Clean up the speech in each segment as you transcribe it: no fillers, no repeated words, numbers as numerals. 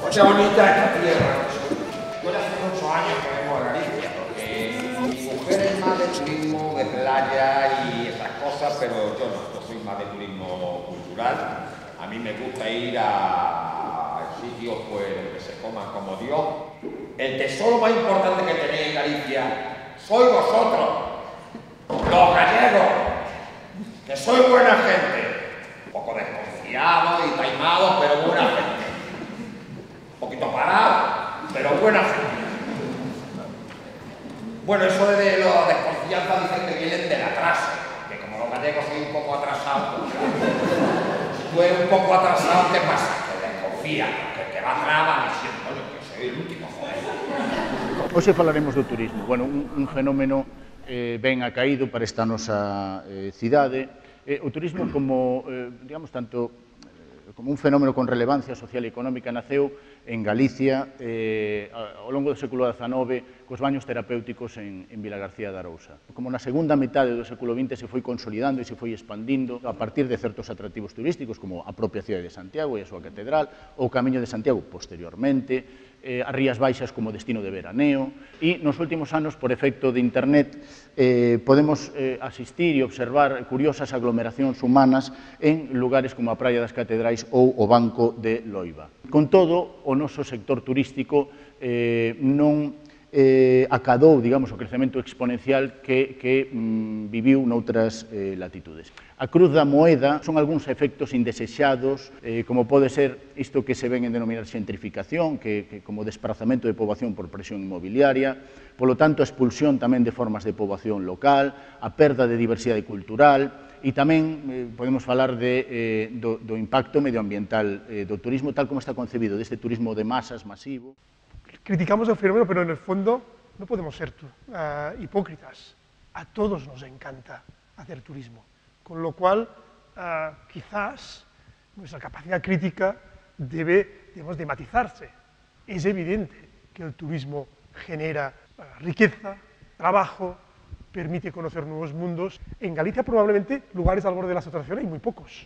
Qué bonita esta tierra. Yo hace muchos años que vengo a Galicia, porque mi mujer es más de turismo, de playa y esas cosas, pero yo no, yo soy más de turismo cultural. A mí me gusta ir a sitios pues, donde se coman como Dios. El tesoro más importante que tenéis en Galicia sois vosotros, los gallegos, que sois buena gente, un poco desconfiados y taimados, pero buena gente. Un poquito parados, pero buena gente. Bueno, eso de la desconfianza dicen que vienen del atraso, que como los gallegos sois un poco atrasados, si tú eres un poco atrasado, ¿qué pasa? Que desconfías, que va atrás va diciendo, oye, que soy el último, joder. Hoxe falaremos do turismo, bueno, un fenómeno ben acaído para esta nosa cidade. O turismo como, digamos, tanto como un fenómeno con relevancia social e económica naceu en Galicia ao longo do século XIX cos baños terapéuticos en Vilagarcía de Arousa. Como na segunda metade do século XX se foi consolidando e se foi expandindo a partir de certos atractivos turísticos como a propia cidade de Santiago e a súa catedral, ou o Camiño de Santiago posteriormente, as Rías Baixas como destino de veraneo e nos últimos anos, por efecto de internet, podemos asistir e observar curiosas aglomeracións humanas en lugares como a Praia das Catedrais ou o Banco de Loiva. Con todo, o noso sector turístico non acadou, digamos, o crecemento exponencial que viviu noutras latitudes. A cruz da moeda son algúns efectos indesexados, como pode ser isto que se ven en denominar xentrificación, que como desprazamento de poboación por presión inmobiliaria, polo tanto, a expulsión tamén de formas de poboación local, a perda de diversidade cultural, e tamén podemos falar do impacto medioambiental do turismo, tal como está concebido, deste turismo de masas masivo. Criticamos el fenómeno, pero en el fondo no podemos ser hipócritas. A todos nos encanta hacer turismo, con lo cual quizás nuestra capacidad crítica debemos de matizarse. Es evidente que el turismo genera riqueza, trabajo, permite conocer nuevos mundos. En Galicia probablemente lugares al borde de la saturación hay muy pocos.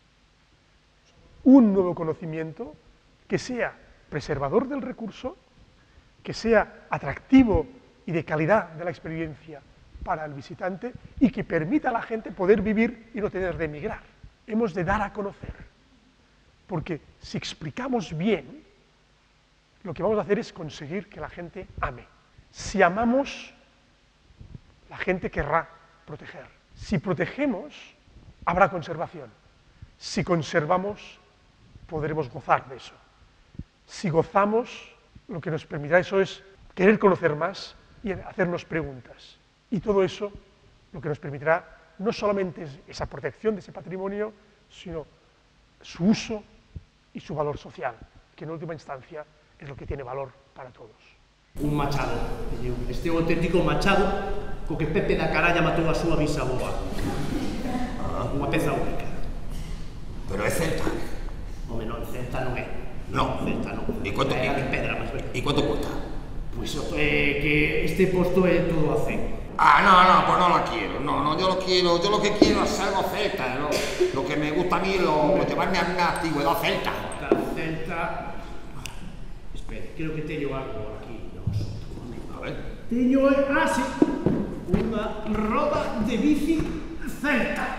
Un nuevo conocimiento que sea preservador del recurso, que sea atractivo y de calidad de la experiencia para el visitante y que permita a la gente poder vivir y no tener de emigrar. Hemos de dar a conocer, porque si explicamos bien, lo que vamos a hacer es conseguir que la gente ame. Si amamos, la gente querrá proteger. Si protegemos, habrá conservación. Si conservamos, podremos gozar de eso. Si gozamos, lo que nos permitirá eso es querer conocer más y hacernos preguntas. Y todo eso lo que nos permitirá no solamente es esa protección de ese patrimonio, sino su uso y su valor social, que en última instancia es lo que tiene valor para todos. Un machado, este auténtico machado co que Pepe da Caralla matou a súa bisaboa. Unha peza única. Pero é celta. Home, non, celta non é. No. Celta non. E quanto é de pedra, máis ben. ¿Y cuánto cuesta? Pois que este posto é todo a 100. Ah, no, pues no la quiero. No, yo lo que quiero es algo celta. Lo que me gusta a mí es llevarme a una antigüedad celta. Celta. Espera, creo que teño algo aquí. A ver. Teño, sí, unha roda de bici celta.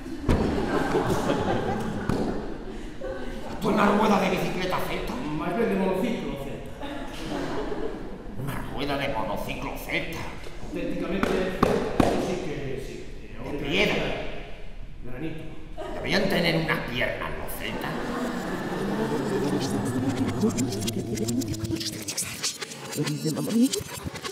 ¿Tú una rueda de bicicleta celta? Máis ben de monociclo celta. Una rueda de monociclo celta. Auténticamente celta, sí que sí. De piedra. Granito. Deberían tener unas piernas los celtas.